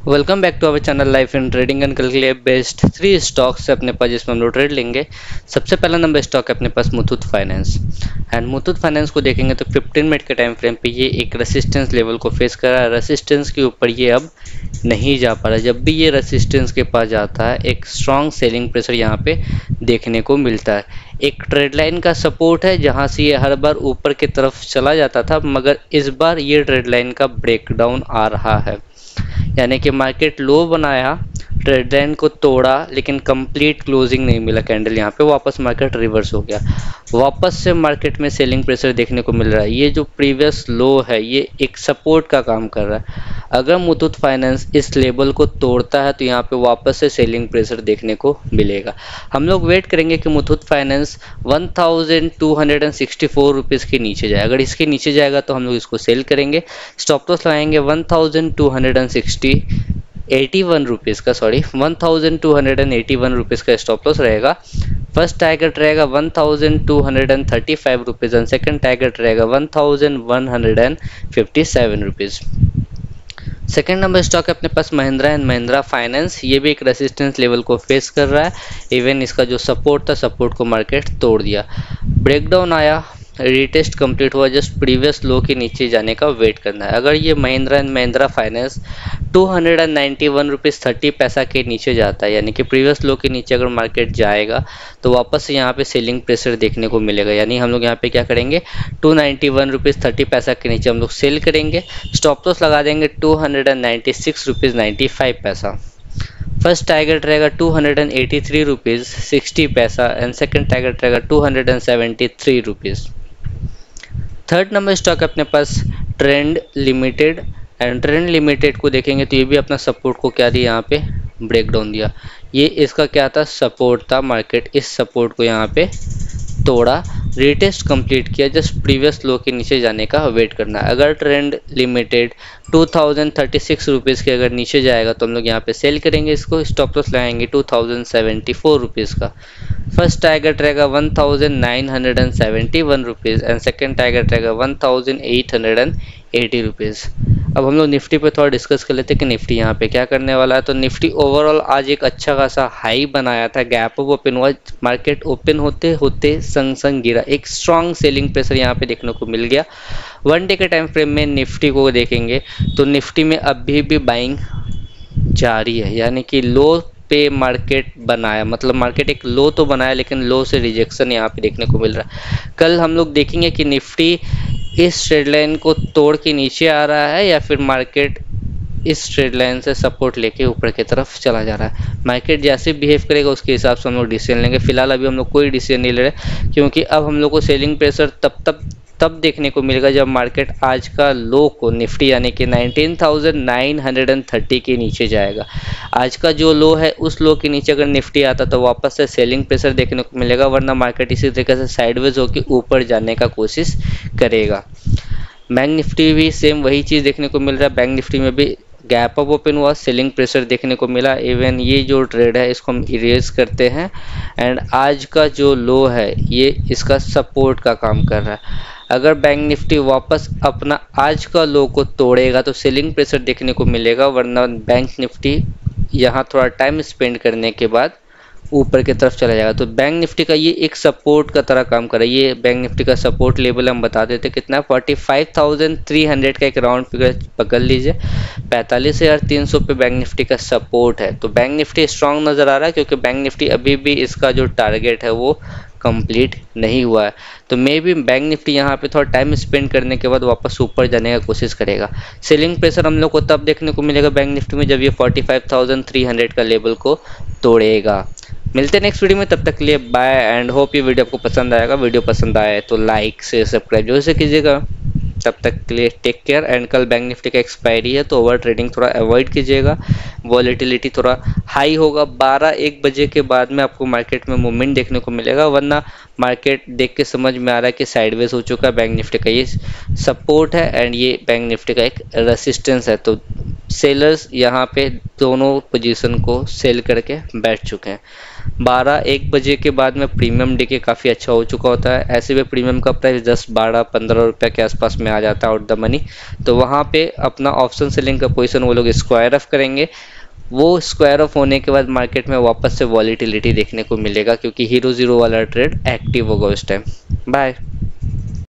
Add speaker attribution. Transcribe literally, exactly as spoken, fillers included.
Speaker 1: Welcome back to our channel life in trading and कल के लिए बेस्ट थ्री स्टॉक्स है अपने पास जिसमें हम लोग ट्रेड लेंगे। सबसे पहला नंबर स्टॉक है अपने पास Muthoot Finance. And Muthoot Finance को देखेंगे तो फिफ्टीन मिनट के टाइम फ्रेम पे ये एक रेसिस्टेंस लेवल को फेस कर रहा है। रेसिस्टेंस के ऊपर ये अब नहीं जा पा रहा। जब भी ये रेसिस्टेंस के पास जाता है एक स्ट्रॉन्ग सेलिंग प्रेशर यहाँ पे देखने को मिलता है। एक ट्रेड लाइन का सपोर्ट है जहाँ से ये हर बार ऊपर की तरफ चला जाता था, मगर इस बार ये ट्रेड लाइन का ब्रेकडाउन आ रहा है। यानी कि मार्केट लो बनाया, ट्रेड लाइन को तोड़ा, लेकिन कंप्लीट क्लोजिंग नहीं मिला कैंडल। यहाँ पे वापस मार्केट रिवर्स हो गया। वापस से मार्केट में सेलिंग प्रेशर देखने को मिल रहा है। ये जो प्रीवियस लो है ये एक सपोर्ट का काम कर रहा है। अगर मुथूट फाइनेंस इस लेवल को तोड़ता है तो यहाँ पे वापस से सेलिंग प्रेशर देखने को मिलेगा। हम लोग वेट करेंगे कि Muthoot Finance one thousand two hundred sixty four rupees के नीचे जाए। अगर इसके नीचे जाएगा तो हम लोग इसको सेल करेंगे। स्टॉप लॉस लगाएंगे one thousand two hundred sixty eighty one rupees का, sorry one thousand two hundred eighty one rupees का स्टॉप लॉस रहेगा। फर्स्ट टारगेट रहेगा one thousand two hundred thirty five rupees and second target रहेगा one thousand one hundred fifty seven rupees. Second number stock है अपने पास Mahindra and Mahindra Finance. ये भी एक रेसिस्टेंस लेवल को फेस कर रहा है। इवन इसका जो सपोर्ट था, सपोर्ट को मार्केट तोड़ दिया। ब्रेकडाउन आया, रीटेस्ट कंप्लीट हुआ, जस्ट प्रीवियस लो के नीचे जाने का वेट करना है। अगर ये Mahindra and Mahindra Finance two hundred ninety one rupees thirty paisa के नीचे जाता है, यानी कि प्रीवियस लो के नीचे अगर मार्केट जाएगा तो वापस से यहाँ पे सेलिंग प्रेशर देखने को मिलेगा। यानी हम लोग यहाँ पे क्या करेंगे, two ninety one rupees thirty paisa के नीचे हम लोग सेल करेंगे। स्टॉप लॉस लगा देंगे two hundred ninety six rupees ninety five paisa. First target रहेगा two hundred eighty three rupees sixty paisa and second target रहेगा two hundred seventy three rupees. Third number stock है अपने पास Trent Limited. And Trent Limited को देखेंगे तो ये भी अपना सपोर्ट को क्या दिया, यहाँ पे ब्रेकडाउन दिया। ये इसका क्या था, सपोर्ट था। मार्केट इस सपोर्ट को यहाँ पे तोड़ा, रीटेस्ट कंप्लीट किया, जस्ट प्रीवियस लो के नीचे जाने का वेट करना है। अगर Trent Limited two thousand thirty six rupees के अगर नीचे जाएगा तो हम लोग यहाँ पे सेल करेंगे इसको। स्टॉप लॉस लगाएंगे two thousand seventy four rupees का। फर्स्ट टारगेट रहेगा one thousand nine hundred seventy one rupees and second target रहेगा one thousand eight hundred eighty rupees. अब हम लोग निफ्टी पे थोड़ा डिस्कस कर लेते हैं कि निफ्टी यहाँ पे क्या करने वाला है। तो निफ्टी ओवरऑल आज एक अच्छा खासा हाई बनाया था, गैप अप ओपन हुआ, मार्केट ओपन होते होते संग संग गिरा। एक स्ट्रॉन्ग सेलिंग प्रेशर यहाँ पे देखने को मिल गया। वन डे के टाइम फ्रेम में निफ्टी को देखेंगे तो निफ्टी में अभी भी बाइंग जारी है। यानी कि लो पे मार्केट बनाया, मतलब मार्केट एक लो तो बनाया लेकिन लो से रिजेक्शन यहाँ पे देखने को मिल रहा है। कल हम लोग देखेंगे कि निफ्टी इस ट्रेड लाइन को तोड़ के नीचे आ रहा है या फिर मार्केट इस ट्रेड लाइन से सपोर्ट लेके ऊपर की तरफ चला जा रहा है। मार्केट जैसे बिहेव करेगा उसके हिसाब से हम लोग डिसीजन लेंगे। फिलहाल अभी हम लोग कोई डिसीजन नहीं ले रहे, क्योंकि अब हम लोग को सेलिंग प्रेशर तब तब तब देखने को मिलेगा जब मार्केट आज का लो को, निफ्टी यानी कि nineteen thousand nine hundred thirty के नीचे जाएगा। आज का जो लो है उस लो के नीचे अगर निफ्टी आता तो वापस से सेलिंग प्रेशर देखने को मिलेगा, वरना मार्केट इसी तरीके से साइडवेज होकर ऊपर जाने का कोशिश करेगा। बैंक निफ्टी भी सेम वही चीज़ देखने को मिल रहा है। बैंक निफ्टी में भी गैप अप ओपन हुआ, सेलिंग प्रेशर देखने को मिला। इवन ये जो ट्रेड है इसको हम इरेज करते हैं एंड आज का जो लो है ये इसका सपोर्ट का काम कर रहा है। अगर बैंक निफ्टी वापस अपना आज का लो को तोड़ेगा तो सेलिंग प्रेशर देखने को मिलेगा, वरना बैंक निफ्टी यहाँ थोड़ा टाइम स्पेंड करने के बाद ऊपर की तरफ चला जाएगा। तो बैंक निफ्टी का ये एक सपोर्ट का तरह काम कर रहा है। ये बैंक निफ्टी का सपोर्ट लेवल हम बता देते कितना, forty five thousand three hundred का एक राउंड फिगर पकड़ लीजिए। पैंतालीस हज़ार तीन सौ पे बैंक निफ्टी का सपोर्ट है। तो बैंक निफ्टी स्ट्रांग नज़र आ रहा है, क्योंकि बैंक निफ्टी अभी भी इसका जो टारगेट है वो कंप्लीट नहीं हुआ है। तो मे बी बैंक निफ्टी यहाँ पे थोड़ा टाइम स्पेंड करने के बाद वापस ऊपर जाने का कोशिश करेगा। सेलिंग प्रेशर हम लोग को तब देखने को मिलेगा बैंक निफ्टी में जब ये forty five thousand three hundred का लेवल को तोड़ेगा। मिलते हैं नेक्स्ट वीडियो में, तब तक के लिए बाय एंड होप ये वीडियो आपको पसंद आएगा। वीडियो पसंद आए तो लाइक से सब्सक्राइब जरूर से कीजिएगा। तब तक के लिए टेक केयर। एंड कल बैंक निफ्टी का एक्सपायरी है तो ओवर ट्रेडिंग थोड़ा अवॉइड कीजिएगा। वॉलेटिलिटी थोड़ा हाई होगा, बारह एक बजे के बाद में आपको मार्केट में मूवमेंट देखने को मिलेगा, वरना मार्केट देख के समझ में आ रहा है कि साइडवेज हो चुका है। बैंक निफ्टी का ये सपोर्ट है एंड ये बैंक निफ्टी का एक रेसिस्टेंस है। तो सेलर्स यहाँ पे दोनों पोजीशन को सेल करके बैठ चुके हैं। बारह एक बजे के बाद में प्रीमियम डीके काफ़ी अच्छा हो चुका होता है। ऐसे में प्रीमियम का प्राइस दस बारह पंद्रह रुपये के आसपास में आ जाता है आउट द मनी। तो वहाँ पे अपना ऑप्शन सेलिंग का पोजीशन वो लोग स्क्वायर ऑफ करेंगे। वो स्क्वायर ऑफ होने के बाद मार्केट में वापस से वॉलीटिलिटी देखने को मिलेगा, क्योंकि हीरो ज़ीरो वाला ट्रेड एक्टिव होगा उस टाइम। बाय।